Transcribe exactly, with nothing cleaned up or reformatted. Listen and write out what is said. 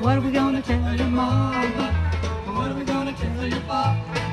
What are we gonna tell your mama? What are we gonna tell your papa?